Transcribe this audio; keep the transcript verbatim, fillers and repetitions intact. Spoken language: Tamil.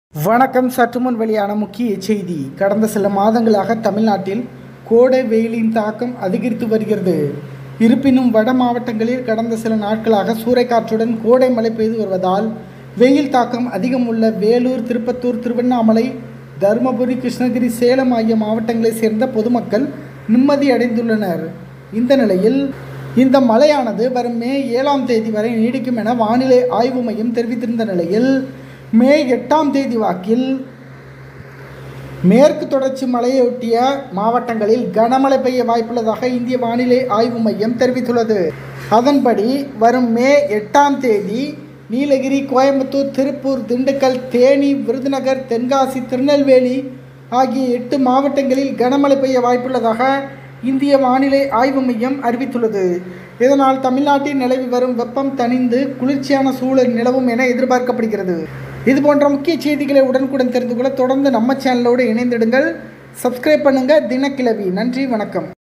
வணக்கம். சற்றுமுன் வெளியான முக்கிய செய்தி. கடந்த சில மாதங்களாக தமிழ்நாட்டில் கோடை வெயிலின் தாக்கம் அதிகரித்து வருகிறது. இருப்பினும் வட மாவட்டங்களில் கடந்த சில நாட்களாக சூறைக்காற்றுடன் கோடை மழை பெய்து வருவதால் வெயில் தாக்கம் அதிகம் உள்ள வேலூர், திருப்பத்தூர், திருவண்ணாமலை, தருமபுரி, கிருஷ்ணகிரி, சேலம் ஆகிய மாவட்டங்களைச் சேர்ந்த பொதுமக்கள் நிம்மதி அடைந்துள்ளனர். இந்த நிலையில் இந்த மழையானது வரும் மே ஏழாம் தேதி வரை நீடிக்கும் என வானிலை ஆய்வு மையம் தெரிவித்திருந்த நிலையில் மே எட்டாம் தேதி வாக்கில் மேற்கு தொடர்ச்சி மலையொட்டிய மாவட்டங்களில் கனமழை பெய்ய வாய்ப்புள்ளதாக இந்திய வானிலை ஆய்வு மையம் தெரிவித்துள்ளது. அதன்படி வரும் மே எட்டாம் தேதி நீலகிரி, கோயம்புத்தூர், திருப்பூர், திண்டுக்கல், தேனி, விருதுநகர், தென்காசி, திருநெல்வேலி ஆகிய எட்டு மாவட்டங்களில் கனமழை பெய்ய வாய்ப்புள்ளதாக இந்திய வானிலை ஆய்வு மையம் அறிவித்துள்ளது. இதனால் தமிழ்நாட்டில் நிலவி வரும் வெப்பம் தணிந்து குளிர்ச்சியான சூழல் நிலவும் என எதிர்பார்க்கப்படுகிறது. இது போன்ற முக்கிய செய்திகளை உடனுக்குடன் தெரிந்து கொள்ள தொடர்ந்து நம்ம சேனலோடு இணைந்திடுங்கள். சப்ஸ்கிரைப் பண்ணுங்கள். தினக்கிழவி. நன்றி, வணக்கம்.